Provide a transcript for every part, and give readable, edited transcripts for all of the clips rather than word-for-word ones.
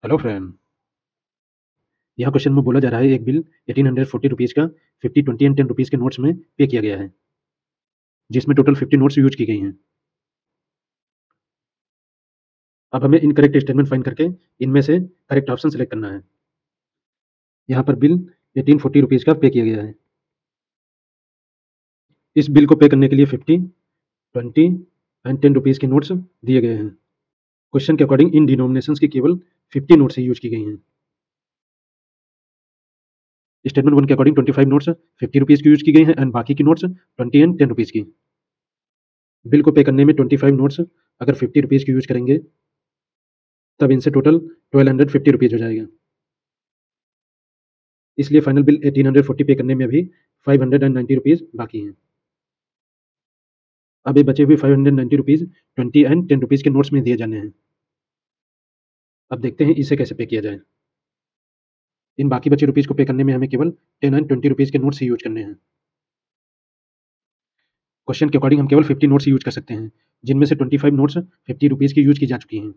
Hello friend. यहाँ question में बोला जा रहा है एक बिल 1840 रुपीज़ का 50, 20 एंड 10 रुपीज़ के नोट्स में पे किया गया है, जिसमें टोटल 50 नोट्स यूज की गई हैं। अब हमें इनकरेक्ट स्टेटमेंट फाइंड करके इनमें से करेक्ट ऑप्शन सेलेक्ट करना है। यहाँ पर बिल 1840 रुपीज़ का पे किया गया है। इस बिल को पे करने के लिए 50, 20 एंड 10 रुपीज़ के नोट्स दिए गए हैं। क्वेश्चन के अकॉर्डिंग इन डिनोमिनेशंस की केवल 50 नोट्स ही यूज की गई हैं। स्टेटमेंट 1 के अकॉर्डिंग 25 नोट्स 50 रुपीज़ की यूज की गई हैं एंड बाकी की नोट्स 20 एंड 10 रुपीज़ की। बिल को पे करने में 25 नोट्स अगर 50 रुपीज़ की यूज करेंगे तब इनसे टोटल 1250 रुपीज़ हो जाएगा। इसलिए फाइनल बिल 1840 पे करने में अभी 590 रुपीज़ बाकी हैं। अब ये बचे हुए 590 रुपीज़ 20 एंड 10 रुपीज़ के नोट्स में दिए जाने हैं। अब देखते हैं इसे कैसे पे किया जाए। इन बाकी बचे रुपीज़ को पे करने में हमें केवल 10 एंड 20 रुपीज़ के नोट्स ही यूज करने हैं। क्वेश्चन के अकॉर्डिंग हम केवल 50 नोट्स ही यूज कर सकते हैं, जिनमें से 25 नोट्स 50 रुपीज़ की यूज की जा चुकी हैं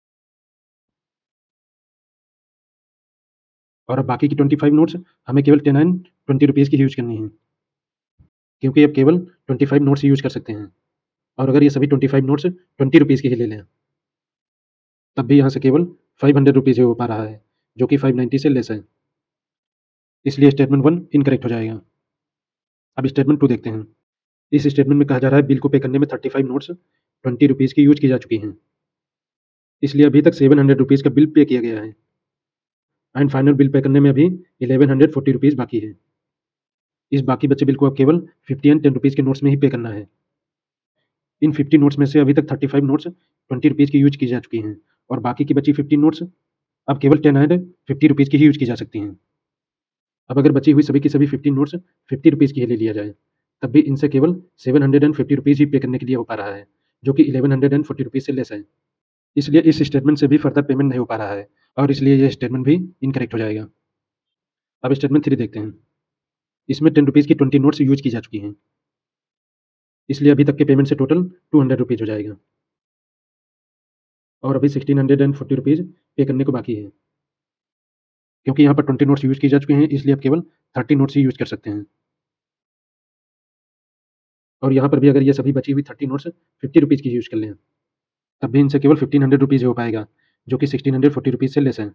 और अब बाकी की 25 नोट्स हमें केवल 10 एंड 20 रुपीज़ की यूज करनी है, क्योंकि अब केवल 25 नोट्स ही यूज कर सकते हैं। और अगर ये सभी 25 नोट्स 20 रुपीज़ के ही ले लें तब भी यहाँ से केवल 500 रुपीज़ ही हो पा रहा है, जो कि 590 से लेस है। इसलिए स्टेटमेंट 1 इनकरेक्ट हो जाएगा। अब स्टेटमेंट 2 देखते हैं। इस स्टेटमेंट में कहा जा रहा है बिल को पे करने में 35 नोट्स 20 रुपीज़ की यूज की जा चुकी हैं, इसलिए अभी तक 700 रुपीज़ का बिल पे किया गया है एंड फाइनल बिल पे करने में अभी 1140 रुपीज़ बाकी है। इस बाकी बचे बिल को अब केवल 50 एंड 10 रुपीज़ के नोट्स में ही पे करना है। इन 50 नोट्स में से अभी तक 35 नोट्स 20 रुपीज़ की यूज की जा चुकी हैं और बाकी की बची 15 नोट्स अब केवल 10 एंड 50 रुपीज़ की ही यूज की जा सकती हैं। अब अगर बची हुई सभी की सभी 15 नोट्स 50 रुपीज़ की ही ले लिया जाए तब भी इनसे केवल 750 रुपीज़ ही पे करने के लिए हो पा रहा है, जो कि 1140 रुपीज़ से लेस है। इसलिए इस स्टेटमेंट से भी फर्दर पेमेंट नहीं हो पा रहा है और इसलिए यह स्टेटमेंट भी इनकरेक्ट हो जाएगा। अब स्टेटमेंट 3 देखते हैं। इसमें 10 रुपीज़ की 20 नोट्स यूज की जा चुकी हैं, इसलिए अभी तक के पेमेंट से टोटल 200 रुपीज़ हो जाएगा और अभी 1640 रुपीज़ पे करने को बाकी है। क्योंकि यहाँ पर 20 नोट्स यूज की जा चुके हैं, इसलिए अब केवल 30 नोट्स ही यूज कर सकते हैं। और यहाँ पर भी अगर ये सभी बची हुई 30 नोट्स 50 रुपीज़ की यूज कर लें तब भी इनसे केवल 1500 रुपीज़ ही हो पाएगा, जो कि 1640 रुपीज़ से लेस है।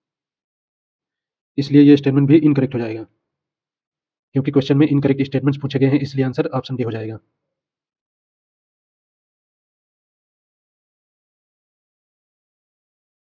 इसलिए ये स्टेटमेंट भी इनकरेक्ट हो जाएगा। क्योंकि क्वेश्चन में इनकरेक्ट स्टेटमेंट्स पूछे गए हैं, इसलिए आंसर ऑप्शन डी हो जाएगा।